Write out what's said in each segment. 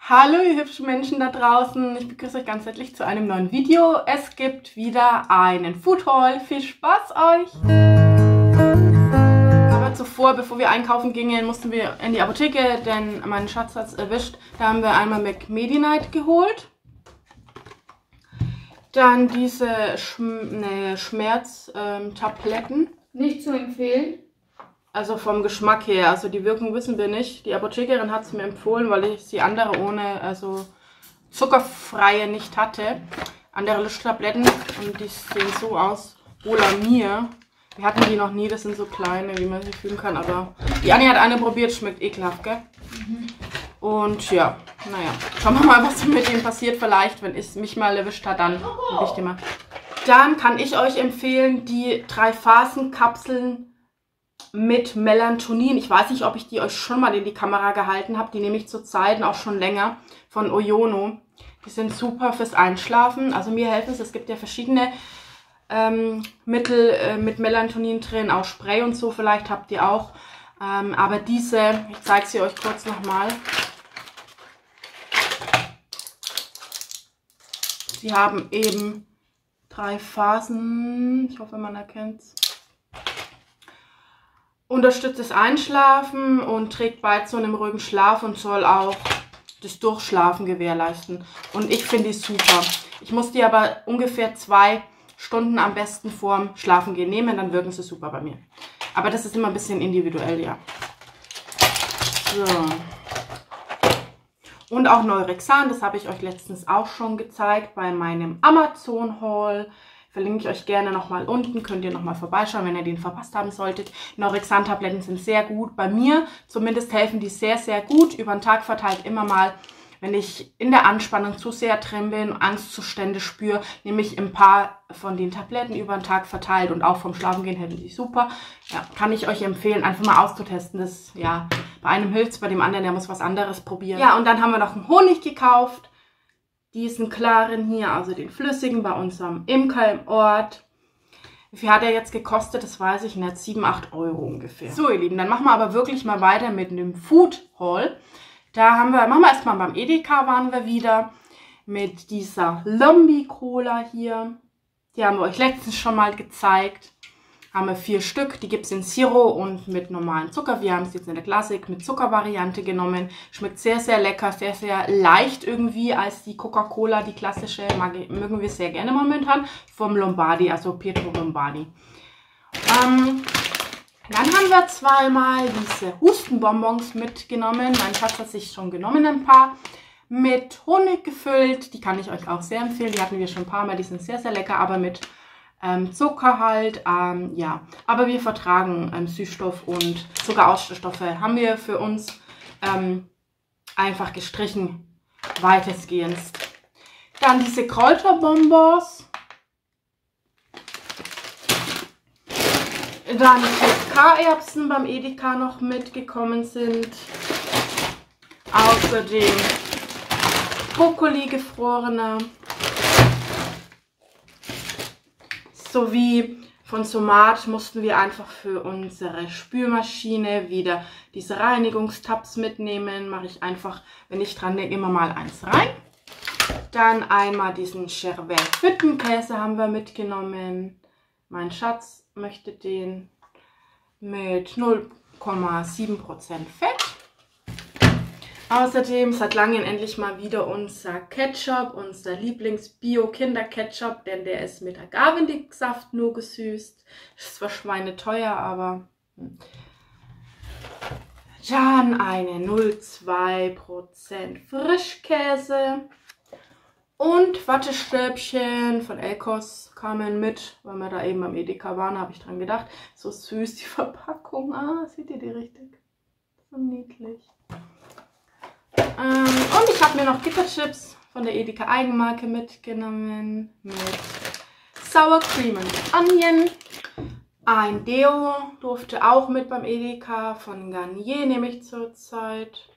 Hallo ihr hübschen Menschen da draußen, ich begrüße euch ganz herzlich zu einem neuen Video. Es gibt wieder einen Food Haul, viel Spaß euch! Aber zuvor, bevor wir einkaufen gingen, mussten wir in die Apotheke, denn mein Schatz hat es erwischt. Da haben wir einmal McMedi-Night geholt. Dann diese Schmerztabletten. Nicht zu empfehlen. Also vom Geschmack her, also die Wirkung wissen wir nicht. Die Apothekerin hat es mir empfohlen, weil ich die andere ohne, also zuckerfreie nicht hatte. Andere Luschtabletten und die sehen so aus. Olamir. Wir hatten die noch nie, das sind so kleine, wie man sie fühlen kann. Aber die Anni hat eine probiert, schmeckt ekelhaft, gell? Und ja, naja, schauen wir mal, was mit dem passiert. Vielleicht, wenn es mich mal erwischt hat, dann gebe ich die mal. Dann kann ich euch empfehlen, die 3-Phasen-Kapseln mit Melatonin. Ich weiß nicht, ob ich die euch schon mal in die Kamera gehalten habe. Die nehme ich zurzeit auch schon länger von Oyono. Die sind super fürs Einschlafen. Also mir helfen es. Es gibt ja verschiedene Mittel mit Melatonin drin, auch Spray und so. Vielleicht habt ihr auch. Aber diese, ich zeige sie euch kurz nochmal. Sie haben eben 3 Phasen. Ich hoffe, man erkennt es. Unterstützt das Einschlafen und trägt bei zu einem ruhigen Schlaf und soll auch das Durchschlafen gewährleisten. Und ich finde die super. Ich muss die aber ungefähr 2 Stunden am besten vorm Schlafengehen nehmen, dann wirken sie super bei mir. Aber das ist immer ein bisschen individuell, ja. So. Und auch Neurexan, das habe ich euch letztens auch schon gezeigt bei meinem Amazon-Haul. Verlinke ich euch gerne nochmal unten, könnt ihr nochmal vorbeischauen, wenn ihr den verpasst haben solltet. Neurexan-Tabletten sind sehr gut. Bei mir zumindest helfen die sehr, sehr gut. Über den Tag verteilt immer mal, wenn ich in der Anspannung zu sehr drin bin, Angstzustände spüre, nehme ich ein paar von den Tabletten über den Tag verteilt und auch vom Schlafengehen helfen die super. Ja, kann ich euch empfehlen, einfach mal auszutesten. Das, ja, bei einem hilft es, bei dem anderen, der muss was anderes probieren. Ja, und dann haben wir noch einen Honig gekauft. Diesen klaren hier, also den flüssigen, bei unserem Imker im Ort. Wie viel hat er jetzt gekostet? Das weiß ich nicht. 7, 8 Euro ungefähr. So, ihr Lieben, dann machen wir aber wirklich mal weiter mit einem Food Haul. Da machen wir erstmal beim Edeka, waren wir wieder mit dieser Lombi Cola hier. Die haben wir euch letztens schon mal gezeigt. Haben wir 4 Stück, die gibt es in Zero und mit normalen Zucker. Wir haben es jetzt in der Klassik mit Zuckervariante genommen. Schmeckt sehr, sehr lecker, sehr, sehr leicht irgendwie als die Coca-Cola, die klassische. Mögen wir sehr gerne momentan. Vom Lombardi, also Pietro Lombardi. Dann haben wir zweimal diese Hustenbonbons mitgenommen. Mein Schatz hat sich schon genommen, ein paar. Mit Honig gefüllt, die kann ich euch auch sehr empfehlen. Die hatten wir schon ein paar Mal, die sind sehr, sehr lecker, aber mit Zucker halt, ja. Aber wir vertragen Süßstoff und Zuckerausstoffe. Haben wir für uns einfach gestrichen, weitestgehend. Dann diese Kräuterbonbons. Dann K-Erbsen beim Edeka noch mitgekommen sind. Außerdem Brokkoli gefrorene. Sowie von Somat mussten wir einfach für unsere Spülmaschine wieder diese Reinigungstabs mitnehmen. Mache ich einfach, wenn ich dran denke, immer mal eins rein. Dann einmal diesen Chervais Hüttenkäse haben wir mitgenommen. Mein Schatz möchte den mit 0,7% Fett. Außerdem seit langem endlich mal wieder unser Ketchup, unser Lieblings-Bio-Kinder-Ketchup, denn der ist mit Agavendicksaft nur gesüßt. Das ist zwar schweineteuer, aber... Dann eine 0,2% Frischkäse und Wattestäbchen von Elkos kamen mit, weil wir da eben beim Edeka waren, habe ich dran gedacht. So süß die Verpackung. Ah, seht ihr die richtig? So niedlich. Und ich habe mir noch Gitterchips von der Edeka Eigenmarke mitgenommen mit Sour Cream and Onion. Ein Deo durfte auch mit beim Edeka von Garnier, nehme ich zurzeit.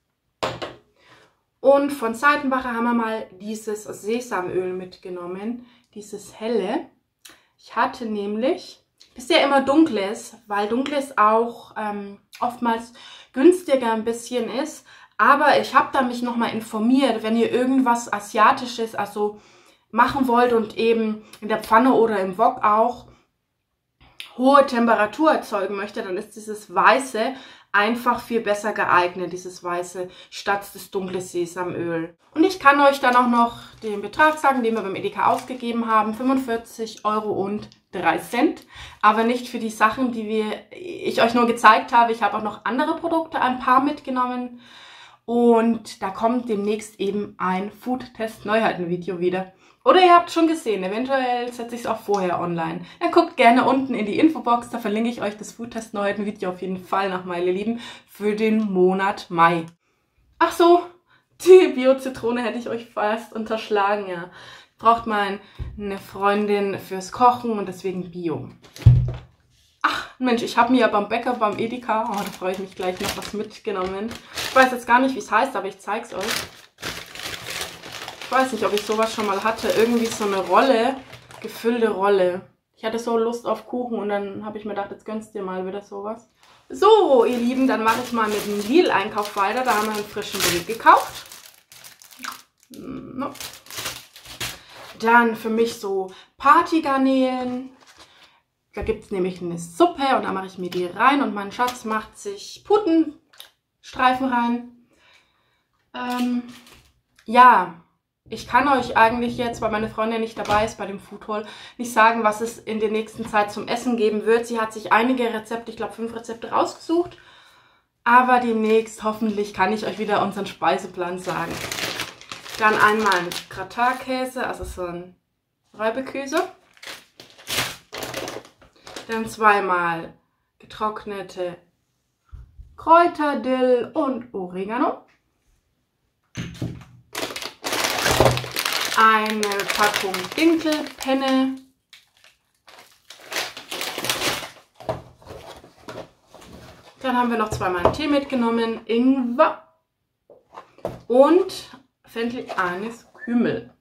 Und von Seitenbacher haben wir mal dieses Sesamöl mitgenommen, dieses helle. Ich hatte nämlich, bisher immer dunkles, weil dunkles auch oftmals günstiger ein bisschen ist. Aber ich habe da mich nochmal informiert, wenn ihr irgendwas Asiatisches also machen wollt und eben in der Pfanne oder im Wok auch hohe Temperatur erzeugen möchte, dann ist dieses Weiße einfach viel besser geeignet, dieses Weiße, statt das dunkle Sesamöl. Und ich kann euch dann auch noch den Betrag sagen, den wir beim Edeka ausgegeben haben, 45,03 €, aber nicht für die Sachen, die ich euch nur gezeigt habe. Ich habe auch noch andere Produkte, ein paar mitgenommen. Und da kommt demnächst eben ein Food-Test-Neuheiten-Video wieder. Oder ihr habt schon gesehen, eventuell setze ich es auch vorher online. Dann guckt gerne unten in die Infobox, da verlinke ich euch das Food-Test-Neuheiten-Video auf jeden Fall noch, meine Lieben, für den Monat Mai. Ach so, die Bio-Zitrone hätte ich euch fast unterschlagen, ja. Braucht man eine Freundin fürs Kochen und deswegen Bio. Ach, Mensch, ich habe mir ja beim Bäcker, beim Edeka, da freue ich mich gleich noch was mitgenommen. Ich weiß jetzt gar nicht, wie es heißt, aber ich zeige es euch. Ich weiß nicht, ob ich sowas schon mal hatte. Irgendwie so eine Rolle, gefüllte Rolle. Ich hatte so Lust auf Kuchen und dann habe ich mir gedacht, jetzt gönnst dir mal wieder sowas. So, ihr Lieben, dann mache ich mal mit dem Lidl-Einkauf weiter. Da haben wir einen frischen Brief gekauft. Dann für mich so Partygarnelen. Da gibt es nämlich eine Suppe und da mache ich mir die rein und mein Schatz macht sich Putenstreifen rein. Ja, ich kann euch eigentlich jetzt, weil meine Freundin nicht dabei ist bei dem Food Haul, nicht sagen, was es in der nächsten Zeit zum Essen geben wird. Sie hat sich einige Rezepte, ich glaube 5 Rezepte rausgesucht. Aber demnächst hoffentlich kann ich euch wieder unseren Speiseplan sagen. Dann einmal ein Gratin-Käse, also so ein Reibekäse. Dann zweimal getrocknete Kräuter, Dill und Oregano. Eine Packung Dinkelpenne. Dann haben wir noch zweimal einen Tee mitgenommen, Ingwer und Fenchel, Anis, Kümmel.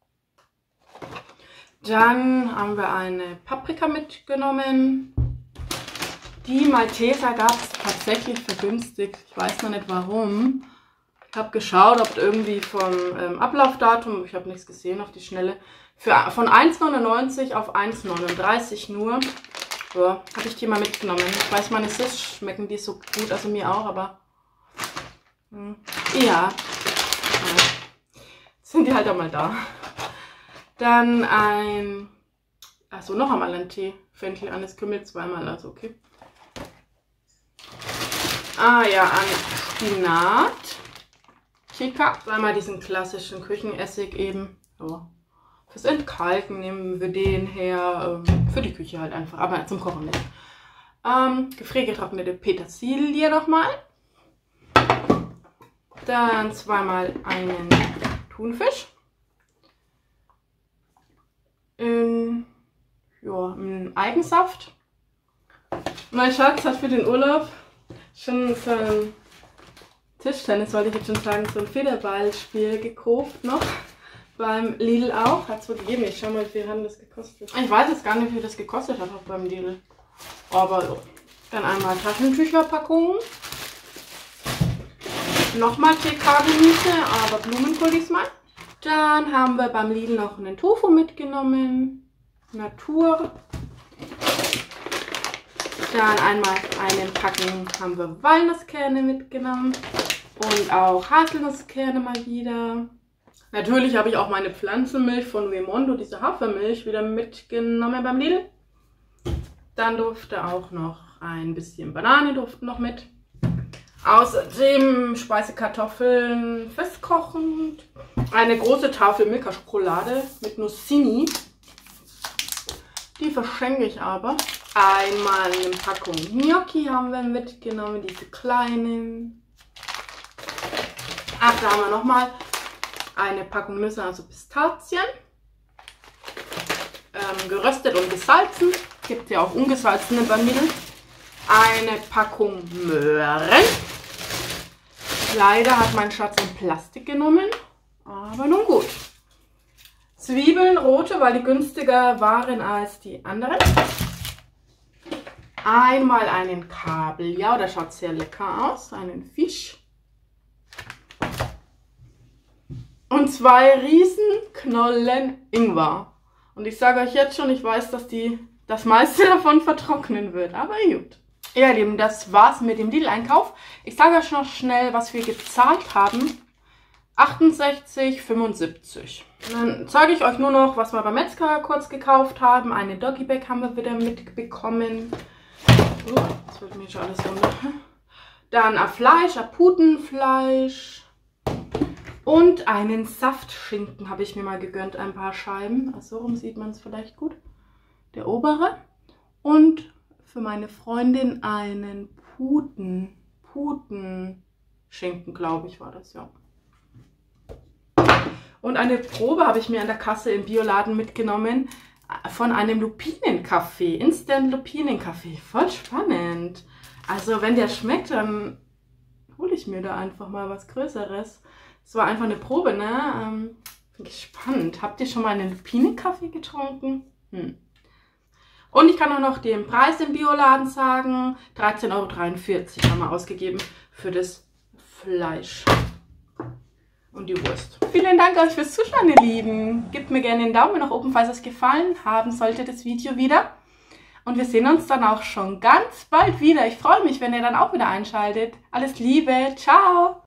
Dann haben wir eine Paprika mitgenommen. Die Malteser gab es tatsächlich vergünstigt. Ich weiß noch nicht warum. Ich habe geschaut, ob irgendwie vom Ablaufdatum, ich habe nichts gesehen auf die Schnelle, von 1,99 auf 1,39 nur. Ja, habe ich die mal mitgenommen. Ich weiß, meine Sis schmecken die so gut, also mir auch, aber ja, sind die halt auch mal da. Dann noch einmal ein Tee, Fenchel, Anis, Kümmel, zweimal, also okay. Ah ja, ein Spinat. Chica. Einmal diesen klassischen Küchenessig eben. Ja. Fürs Entkalken nehmen wir den her. Für die Küche halt einfach, aber zum Kochen nicht. Gefriergetrocknete Petersilie nochmal. Dann zweimal einen Thunfisch. Im Eigensaft. Mein Schatz hat für den Urlaub schon so ein Tischtennis, wollte ich jetzt schon sagen, so ein Federballspiel gekauft noch. Beim Lidl auch. Hat es wohl gegeben. Ich schau mal, wie viel hat das gekostet. Ich weiß jetzt gar nicht, wie viel das gekostet hat auch beim Lidl. Aber so. Dann einmal Taschentücherpackungen. Nochmal TK-Gemüse, aber Blumenkohl diesmal. Dann haben wir beim Lidl noch einen Tofu mitgenommen. Natur. Dann einmal eine Packung haben wir Walnusskerne mitgenommen. Und auch Haselnusskerne mal wieder. Natürlich habe ich auch meine Pflanzenmilch von Wemondo, diese Hafermilch, wieder mitgenommen beim Lidl. Dann durfte auch noch ein bisschen Banane durften noch mit. Außerdem Speisekartoffeln festkochend. Eine große Tafel Milka-Schokolade mit Nussini. Die verschenke ich aber. Einmal eine Packung Gnocchi haben wir mitgenommen, diese kleinen. Ach, da haben wir nochmal eine Packung Nüsse, also Pistazien. Geröstet und gesalzen. Gibt ja auch ungesalzene beim Lidl. Eine Packung Möhren. Leider hat mein Schatz in Plastik genommen, aber nun gut. Zwiebeln, rote, weil die günstiger waren als die anderen. Einmal einen Kabeljau, der schaut sehr lecker aus. Einen Fisch. Und 2 Riesenknollen Ingwer. Und ich sage euch jetzt schon, ich weiß, dass das meiste davon vertrocknen wird. Aber gut. Ja, ihr Lieben, das war's mit dem Lidl-Einkauf. Ich sage euch noch schnell, was wir gezahlt haben. 68,75. Dann zeige ich euch nur noch, was wir beim Metzger kurz gekauft haben. Eine Doggy Bag haben wir wieder mitbekommen. Das wird mir schon alles runter. Dann ein Fleisch, ein Putenfleisch. Und einen Saftschinken habe ich mir mal gegönnt, ein paar Scheiben. Also so rum sieht man es vielleicht gut. Der obere. Und für meine Freundin einen Putenschinken, glaube ich, war das, ja. Und eine Probe habe ich mir an der Kasse im Bioladen mitgenommen von einem Lupinenkaffee, Instant Lupinenkaffee. Voll spannend. Also wenn der schmeckt, dann hole ich mir da einfach mal was Größeres. Es war einfach eine Probe, ne? Finde ich spannend. Habt ihr schon mal einen Lupinenkaffee getrunken? Und ich kann auch noch den Preis im Bioladen sagen. 13,43 € haben wir ausgegeben für das Fleisch und die Wurst. Vielen Dank euch fürs Zuschauen, ihr Lieben. Gebt mir gerne einen Daumen nach oben, falls es gefallen haben sollte, das Video wieder. Und wir sehen uns dann auch schon ganz bald wieder. Ich freue mich, wenn ihr dann auch wieder einschaltet. Alles Liebe. Ciao.